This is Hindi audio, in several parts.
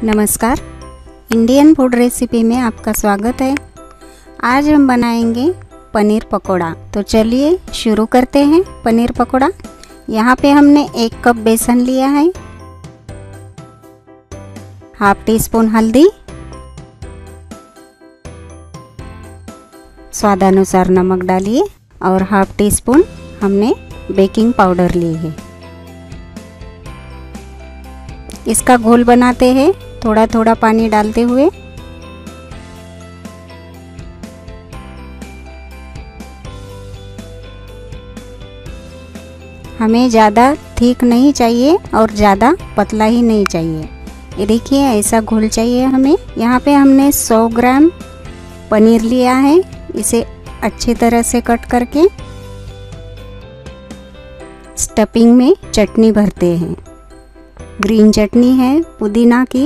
नमस्कार, इंडियन फूड रेसिपी में आपका स्वागत है। आज हम बनाएंगे पनीर पकोड़ा। तो चलिए शुरू करते हैं पनीर पकोड़ा। यहाँ पे हमने 1 कप बेसन लिया है, हाफ टी स्पून हल्दी, स्वादानुसार नमक डालिए और हाफ टी स्पून हमने बेकिंग पाउडर ली है। इसका घोल बनाते हैं थोड़ा थोड़ा पानी डालते हुए। हमें ज़्यादा थिक नहीं चाहिए और ज़्यादा पतला ही नहीं चाहिए। ये देखिए ऐसा घोल चाहिए हमें। यहाँ पे हमने 100 ग्राम पनीर लिया है। इसे अच्छी तरह से कट करके स्टफिंग में चटनी भरते हैं। ग्रीन चटनी है पुदीना की।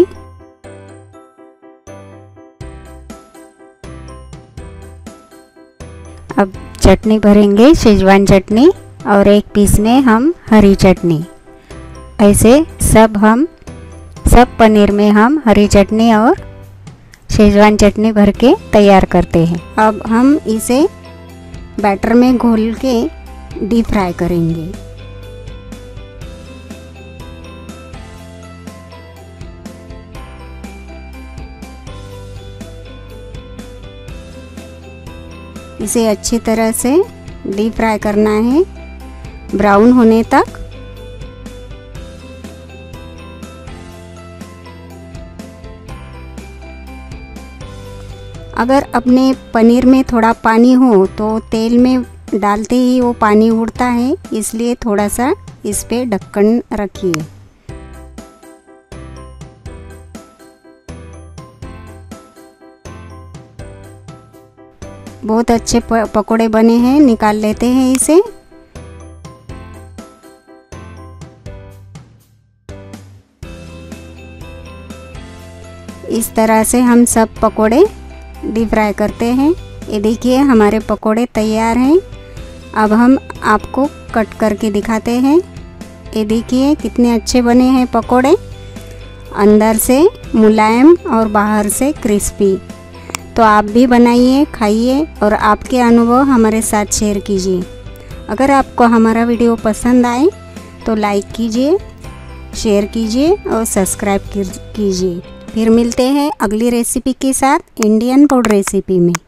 अब चटनी भरेंगे शेजवान चटनी और 1 पीस में हम हरी चटनी। ऐसे सब पनीर में हम हरी चटनी और शेजवान चटनी भर के तैयार करते हैं। अब हम इसे बैटर में घोल के डीप फ्राई करेंगे। इसे अच्छी तरह से डीप फ्राई करना है, ब्राउन होने तक। अगर अपने पनीर में थोड़ा पानी हो तो तेल में डालते ही वो पानी उड़ता है, इसलिए थोड़ा सा इस पे ढक्कन रखिए। बहुत अच्छे पकोड़े बने हैं, निकाल लेते हैं इसे। इस तरह से हम सब पकोड़े डीप फ्राई करते हैं। ये देखिए हमारे पकोड़े तैयार हैं। अब हम आपको कट करके दिखाते हैं। ये देखिए कितने अच्छे बने हैं पकोड़े, अंदर से मुलायम और बाहर से क्रिस्पी। तो आप भी बनाइए, खाइए और आपके अनुभव हमारे साथ शेयर कीजिए। अगर आपको हमारा वीडियो पसंद आए तो लाइक कीजिए, शेयर कीजिए और सब्सक्राइब कीजिए। फिर मिलते हैं अगली रेसिपी के साथ इंडियन फूड रेसिपी में।